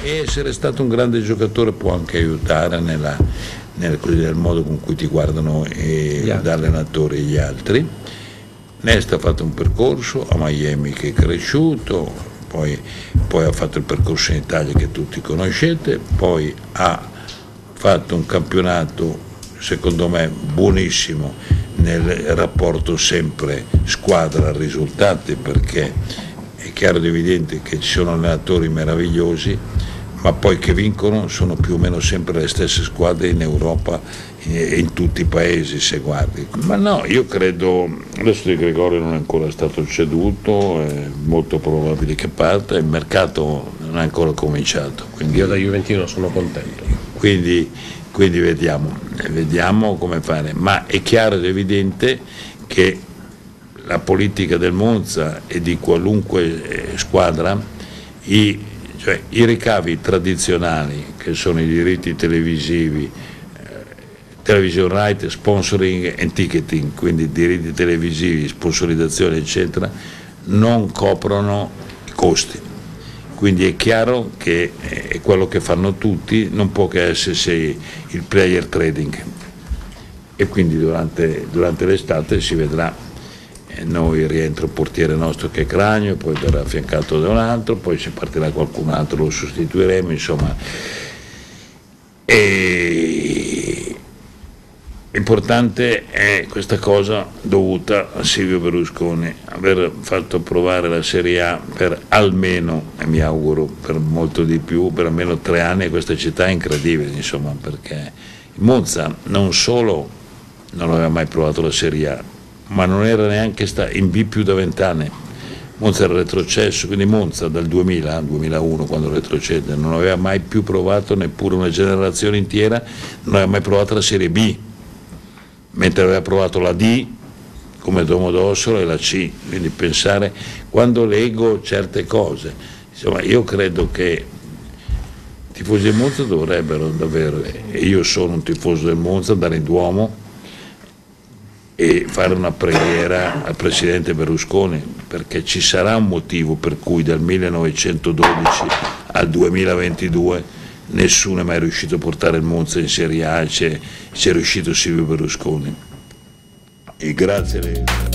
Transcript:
E essere stato un grande giocatore può anche aiutare nel modo con cui ti guardano gli allenatori e gli altri. Nesta ha fatto un percorso a Miami che è cresciuto, poi ha fatto il percorso in Italia che tutti conoscete, poi ha fatto un campionato secondo me buonissimo nel rapporto sempre squadra-risultati, perché è chiaro ed evidente che ci sono allenatori meravigliosi, ma poi che vincono sono più o meno sempre le stesse squadre in Europa e in tutti i paesi, se guardi. Ma no, io credo, adesso Di Gregorio non è ancora stato ceduto, è molto probabile che parta, il mercato non è ancora cominciato. Quindi, io da juventino sono contento. Quindi vediamo come fare, ma è chiaro ed evidente che la politica del Monza e di qualunque squadra, i ricavi tradizionali, che sono i diritti televisivi, television right, sponsoring e ticketing, quindi diritti televisivi, sponsorizzazione eccetera, non coprono i costi. Quindi è chiaro che è quello che fanno tutti, non può che esserci il player trading, e quindi durante l'estate si vedrà. Noi rientra il portiere nostro che è Cragno, poi verrà affiancato da un altro, poi se partirà qualcun altro lo sostituiremo, insomma. E importante è questa cosa dovuta a Silvio Berlusconi, aver fatto approvare la Serie A per almeno, e mi auguro per molto di più, per almeno 3 anni, a questa città è incredibile, insomma, perché Monza non solo non aveva mai provato la Serie A, ma non era neanche in B più da 20 anni. Monza era retrocesso, quindi Monza dal 2001 quando retrocede non aveva mai più provato, neppure una generazione intera, non aveva mai provato la Serie B, mentre aveva provato la D come Domodossola e la C. Quindi pensare, quando leggo certe cose, insomma, io credo che i tifosi del Monza dovrebbero davvero, e io sono un tifoso del Monza, andare in Duomo e fare una preghiera al presidente Berlusconi, perché ci sarà un motivo per cui dal 1912 al 2022 nessuno è mai riuscito a portare il Monza in Serie A, c'è riuscito Silvio Berlusconi. E grazie a lei.